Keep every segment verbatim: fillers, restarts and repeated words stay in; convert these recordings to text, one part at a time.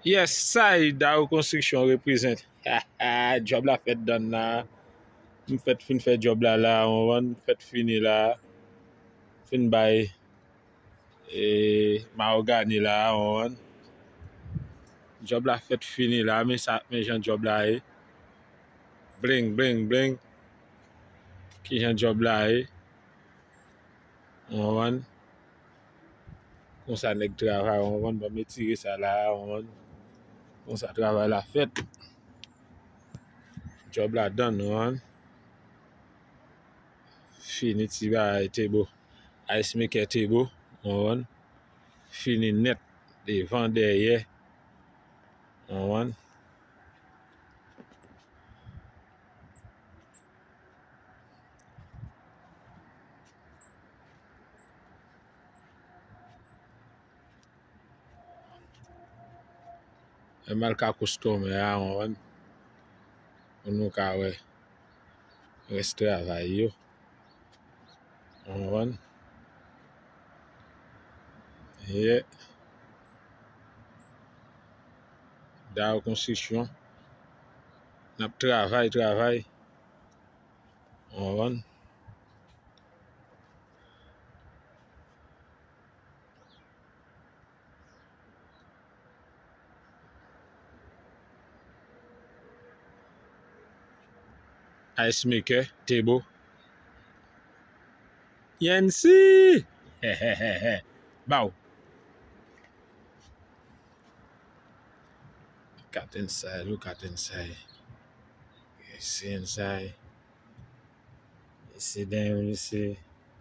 Yes, ça, Daroux construction représente. Job la fait donne là. M fait fin fait job là là, on va fait fini là. Fin bay et mahogany là, on va. Job la fait fini là, mais ça mais j'en job là eh. Bling bling bling. Qui j'en job là eh. On va. Comme ça nèg travail, on va ba me tirer ça là, on va. Comme ça travail la fait. Job la done, on va. Fini ti ba table. Ice maker table, on va. Fini net devant derrière. On va. E mal ka custom ya, on va. On nou ka we. Reste travail yo. On va. Yeah. Daroux construction. Nap travail, travail. On va. Ice maker, table. Yancy! Bow. Look at inside, look at inside. You see inside. You see them, you see.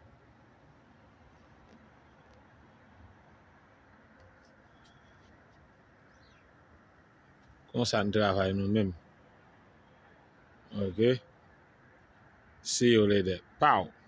Comme ça nous travaille nous-mêmes. OK? See you later. Pow!